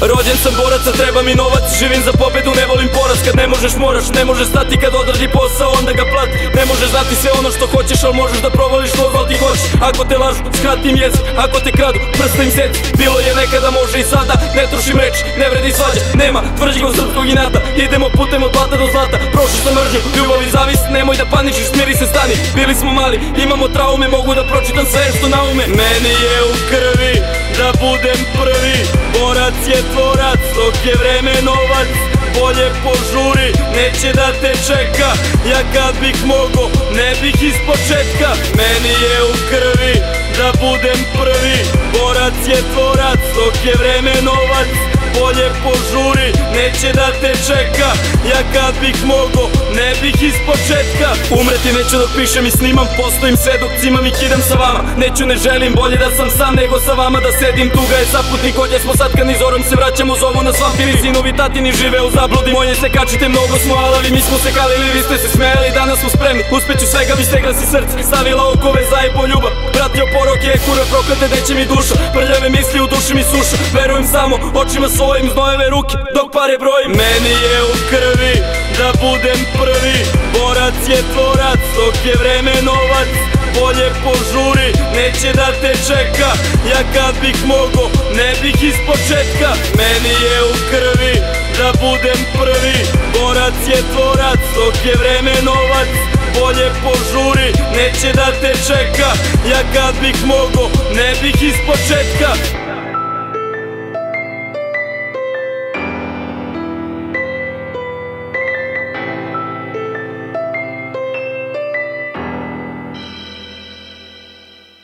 Rođen sam boraca, treba mi novac, živim za pobedu, ne volim poraz. Kad ne možeš moraš, ne možeš stati, kad odradi posao onda ga plati. Ne možeš znati sve ono što hoćeš, al možeš da provališ što god ti hoćeš. Ako te lažu, skratim jezik, ako te kradu, prsta im seci. Bilo je nekada, može i sada, ne trošim reči, ne vredi svađa. Nema tvrđeg srpskog inata, idemo putem od blata do zlata. Prošli sam mržnju, ljubav i zavist, nemoj da paničiš, smiri se, stani. Bili smo mali, imamo traume, mogu da pročitam sve što na ume. Meni je u krvi da budem prvi, borac je tvorac, dok je vreme novac. Bolje požuri, neće da te čeka, ja kad bih mogo, ne bih iz početka. Meni je u krvi da budem prvi, borac je tvorac, dok je vreme novac. Bolje požuri, neće da te čeka, ja kad bih mogo, ne bih iz početka. Umreti neću dok pišem i snimam, postojim sve dok cimam i kidam sa vama. Neću, ne želim, bolje da sam sam nego sa vama da sedim. Tuga je saputnik, ovdje smo satkani, zorom se vraćamo, zovu nas vampiri. Sinovi tatini žive u zabludi, moje se kačite, mnogo smo alavi. Mi smo se kalili, vi ste se smejali, danas smo spremni. Uspeću svega, vi stegra si srce, stavila okove za i poljubav. Pratio poroke, kura proklete, neće mi duša. Prljave misli u duši mi suša, verujem samo očima svojim, znojeve ruke dok pare brojim. Meni je u krvi da budem prvi, borac je tvorac, dok je vreme novac. Bolje požuri, neće da te čeka, ja kad bih mogo, ne bih iz početka. Meni je u krvi da budem prvi, borac je tvorac, dok je vreme novac. Bolje požuri, neće da te čeka, ja kad bih mogo, ne bih iz početka.